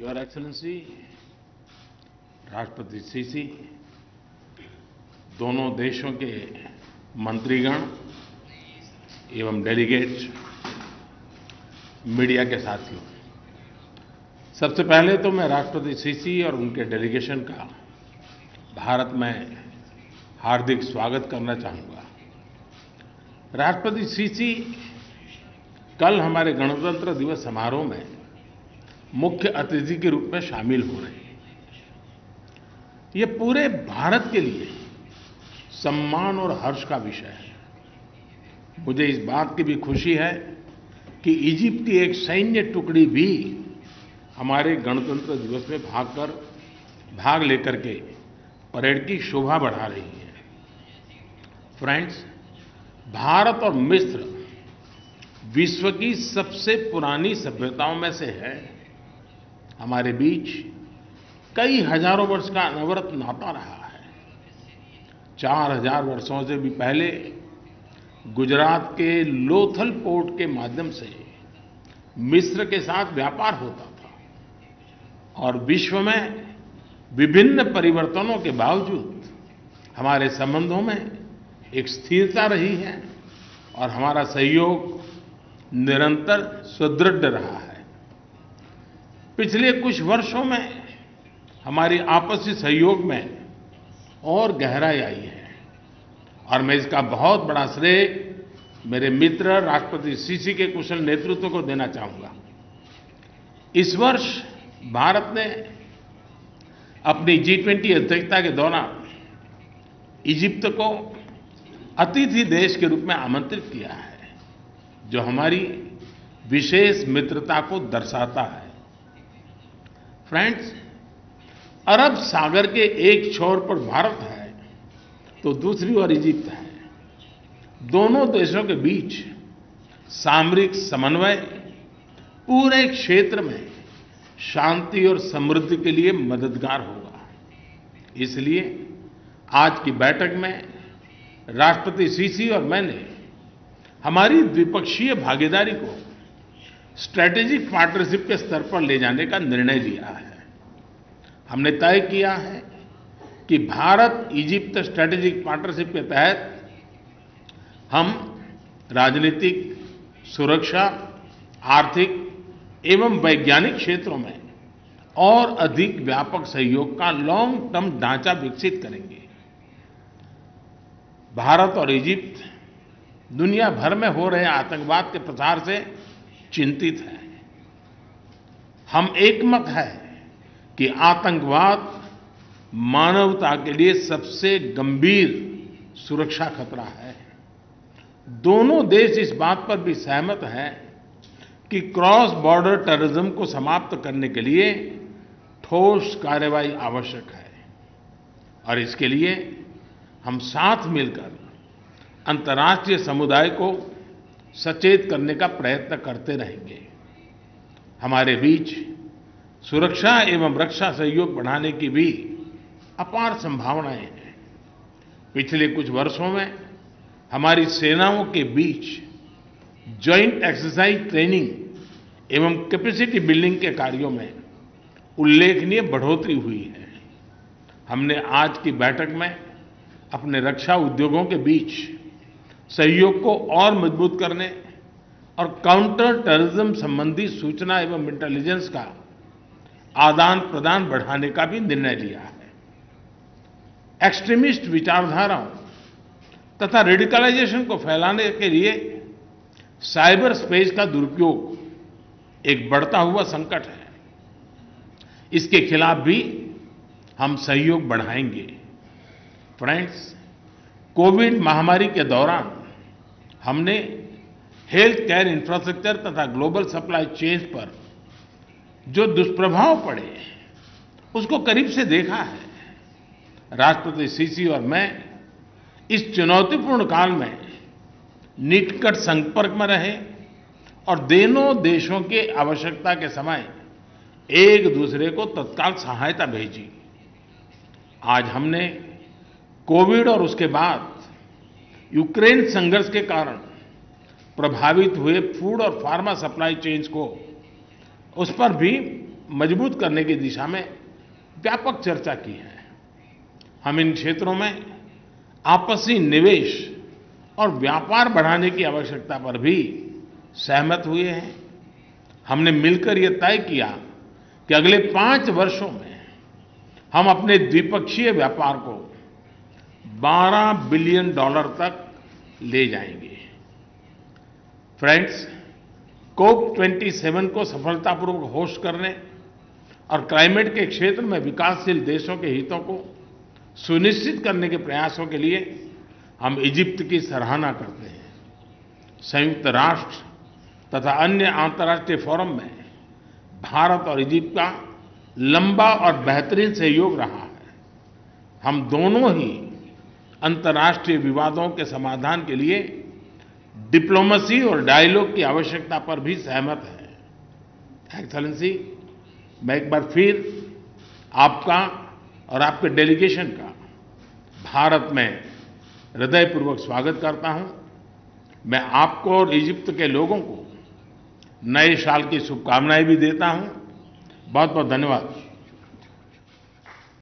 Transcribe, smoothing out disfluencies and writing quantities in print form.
Your excellency, राष्ट्रपति CC, दोनों देशों के मंत्रीगण एवं डेलीगेट्स, मीडिया के साथियों, सबसे पहले तो मैं राष्ट्रपति सीसी और उनके डेलीगेशन का भारत में हार्दिक स्वागत करना चाहूँगा। राष्ट्रपति सीसी कल हमारे गणतंत्र दिवस समारोह में मुख्य अतिथि के रूप में शामिल हो रहे हैं। ये पूरे भारत के लिए सम्मान और हर्ष का विषय है। मुझे इस बात की भी खुशी है कि इजिप्ट की एक सैन्य टुकड़ी भी हमारे गणतंत्र दिवस में भाग लेकर के परेड की शोभा बढ़ा रही है। फ्रेंड्स, भारत और मिस्र विश्व की सबसे पुरानी सभ्यताओं में से है। हमारे बीच कई हजारों वर्ष का अनवरत नाता रहा है। 4000 वर्षों से भी पहले गुजरात के लोथल पोर्ट के माध्यम से मिस्र के साथ व्यापार होता था और विश्व में विभिन्न परिवर्तनों के बावजूद हमारे संबंधों में एक स्थिरता रही है और हमारा सहयोग निरंतर सुदृढ़ रहा है। पिछले कुछ वर्षों में हमारी आपसी सहयोग में और गहराई आई है और मैं इसका बहुत बड़ा श्रेय मेरे मित्र राष्ट्रपति सीसी के कुशल नेतृत्व को देना चाहूँगा। इस वर्ष भारत ने अपनी G20 अध्यक्षता के दौरान इजिप्ट को अतिथि देश के रूप में आमंत्रित किया है, जो हमारी विशेष मित्रता को दर्शाता है। फ्रेंड्स, अरब सागर के एक छोर पर भारत है तो दूसरी ओर इजिप्ट है। दोनों देशों के बीच सामरिक समन्वय पूरे क्षेत्र में शांति और समृद्धि के लिए मददगार होगा। इसलिए आज की बैठक में राष्ट्रपति सीसी और मैंने हमारी द्विपक्षीय भागीदारी को स्ट्रैटेजिक पार्टनरशिप के स्तर पर ले जाने का निर्णय लिया है। हमने तय किया है कि भारत इजिप्ट स्ट्रैटेजिक पार्टनरशिप के तहत हम राजनीतिक, सुरक्षा, आर्थिक एवं वैज्ञानिक क्षेत्रों में और अधिक व्यापक सहयोग का लॉन्ग टर्म ढांचा विकसित करेंगे। भारत और इजिप्ट दुनिया भर में हो रहे आतंकवाद के प्रसार से चिंतित हैं। हम एकमत है कि आतंकवाद मानवता के लिए सबसे गंभीर सुरक्षा खतरा है। दोनों देश इस बात पर भी सहमत हैं कि क्रॉस बॉर्डर टेररिज्म को समाप्त करने के लिए ठोस कार्रवाई आवश्यक है और इसके लिए हम साथ मिलकर अंतर्राष्ट्रीय समुदाय को सचेत करने का प्रयत्न करते रहेंगे। हमारे बीच सुरक्षा एवं रक्षा सहयोग बढ़ाने की भी अपार संभावनाएं हैं। पिछले कुछ वर्षों में हमारी सेनाओं के बीच जॉइंट एक्सरसाइज ट्रेनिंग एवं कैपेसिटी बिल्डिंग के कार्यों में उल्लेखनीय बढ़ोतरी हुई है। हमने आज की बैठक में अपने रक्षा उद्योगों के बीच सहयोग को और मजबूत करने और काउंटर टेररिज्म संबंधी सूचना एवं इंटेलिजेंस का आदान प्रदान बढ़ाने का भी निर्णय लिया है। एक्सट्रीमिस्ट विचारधाराओं तथा रेडिकलाइजेशन को फैलाने के लिए साइबर स्पेस का दुरुपयोग एक बढ़ता हुआ संकट है। इसके खिलाफ भी हम सहयोग बढ़ाएंगे। फ्रेंड्स, कोविड महामारी के दौरान हमने हेल्थ केयर इंफ्रास्ट्रक्चर तथा ग्लोबल सप्लाई चेन्स पर जो दुष्प्रभाव पड़े उसको करीब से देखा है। राष्ट्रपति सीसी और मैं इस चुनौतीपूर्ण काल में निकट संपर्क में रहे और दोनों देशों की आवश्यकता के समय एक दूसरे को तत्काल सहायता भेजी। आज हमने कोविड और उसके बाद यूक्रेन संघर्ष के कारण प्रभावित हुए फूड और फार्मा सप्लाई चेन्स को उस पर भी मजबूत करने की दिशा में व्यापक चर्चा की है। हम इन क्षेत्रों में आपसी निवेश और व्यापार बढ़ाने की आवश्यकता पर भी सहमत हुए हैं। हमने मिलकर ये तय किया कि अगले 5 वर्षों में हम अपने द्विपक्षीय व्यापार को $12 बिलियन तक ले जाएंगे। फ्रेंड्स, COP27 को सफलतापूर्वक होस्ट करने और क्लाइमेट के क्षेत्र में विकासशील देशों के हितों को सुनिश्चित करने के प्रयासों के लिए हम इजिप्ट की सराहना करते हैं। संयुक्त राष्ट्र तथा अन्य अंतर्राष्ट्रीय फोरम में भारत और इजिप्ट का लंबा और बेहतरीन सहयोग रहा है। हम दोनों ही अंतर्राष्ट्रीय विवादों के समाधान के लिए डिप्लोमेसी और डायलॉग की आवश्यकता पर भी सहमत हैं। एक्सेलेंसी, मैं एक बार फिर आपका और आपके डेलीगेशन का भारत में हृदयपूर्वक स्वागत करता हूं। मैं आपको और इजिप्ट के लोगों को नए साल की शुभकामनाएं भी देता हूं। बहुत बहुत धन्यवाद।